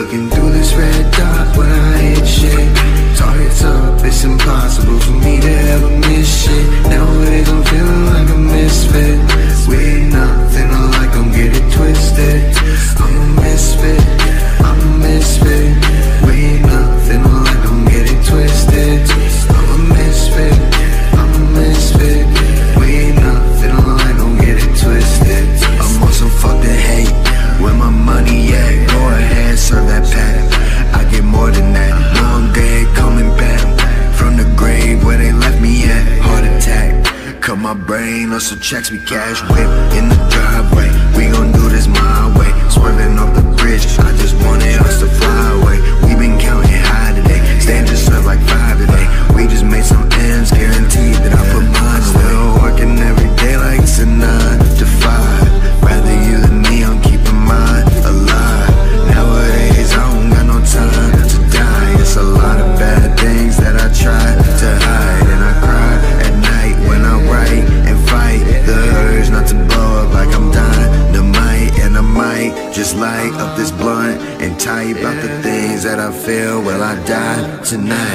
looking through this red dot when I hit shit. Targets up, it's impossible for me to ever miss shit. Nowadays I'm feeling like a misfit. We ain't nothing alike, don't get it twisted. I'm a misfit, I'm a misfit. We ain't nothing alike, don't get it twisted. I'm a misfit, I'm a misfit. We ain't nothing alike, don't get it twisted. I'm on some fuck the hate, where my money at? Go ahead, serve that pack. I get more than that, long day coming back from the grave where they left me at. Heart attack, cut my brain on some checks, we cash whip in the driveway. We gon' do this my way, swerving off the bridge. I just wanted us to fly away. We been counting high today, staying just serve like 5 today. We just made some ends, guaranteed that I put mine away. Still working every day like it's a 9 to 5. Rather you than me, I'm keeping mine alive. Nowadays I don't got no time to die. It's a lot of bad things that I try to hide, and I cry at night when I write and fight the urge not to blow up like I'm dynamite. And I might just light up this blunt and type out the things that I feel. Will I die tonight?